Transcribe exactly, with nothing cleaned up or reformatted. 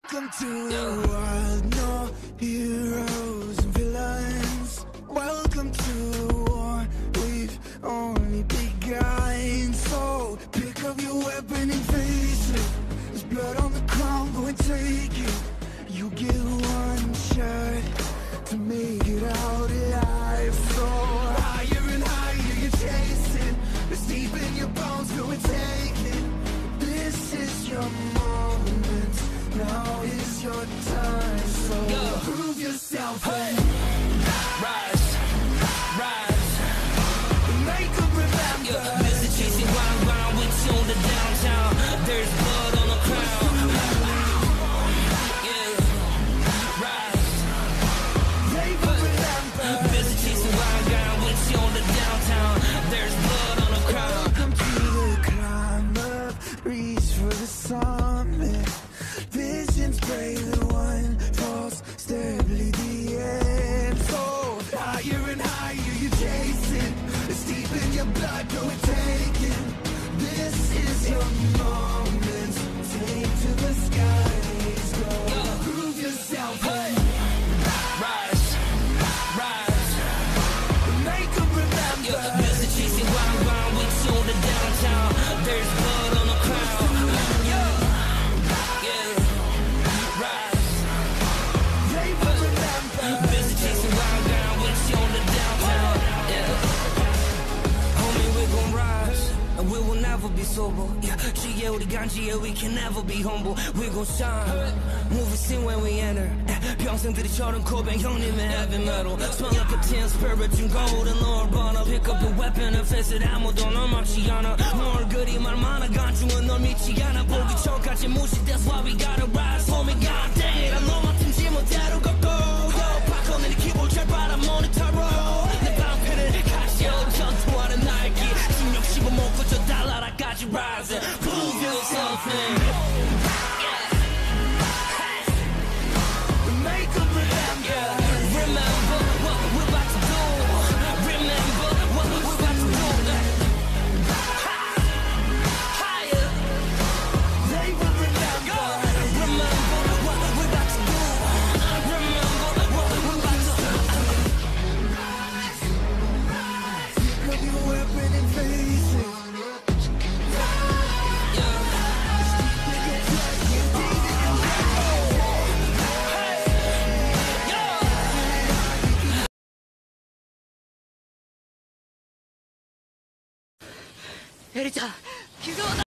Welcome to the world, no heroes and villains. Welcome to the war, we've only begun. So pick up your weapon and face it. There's blood on the ground, go and take it. You get one shot to make it out alive. So higher and higher you're chasing. It's deep in your bones, go and take it. This is your moment, now is your time. So Yo. prove yourself, hey. Rise, rise, make them remember. Yeah. Busy chasing round round with you on the downtown. There's blood on the crown. Yeah, rise, make them remember. Busy chasing round round with you on the downtown. There's blood on the crown. Welcome to the climb up, reach for the summit. Visions pray the one false, steadily the end. So higher and higher you're chasing. It's deep in your blood, go and take it. This is your moment. Take to the skies, go. Yeah. Prove yourself, hey. Rise, rise, make them remember. Yeah. Busy chasing round round with you on the downtown. There's blood on the crown. Yeah. Busy chasing round round with you on the downtown. Yeah. Homie, we're gon' rise, and we will never be sober. Yeah, 지혜 우리 간지에 we can never be humble. We gon' shine, move a scene when we enter. 평생들이처럼 고백 형님의 heavy metal. Smell like a tin spirit, 준 golden lord. But pick up your weapon and face it. 아무도 널 막지 않아. 뭘 그리 말 많아 간중은 널 믿지 않아. 보기 전까지 무시. That's why we gotta rise. Homie, god dang it, I know my team 지못대로 걷고. 바꿔내니 키보드 잘 빨아 모니터로. 내 방패를 가시오 전투하는 날기. 신력 씹어먹고 저 달나라까지 rise. Prove yourself, man. Make them remember. Remember what we're about to do. Remember what we're about to do. Higher. They will remember. Remember what we're about to do. Remember what we're about to do. Rise, rise. Pick up your weapon and face it. 에리ちゃん、傷を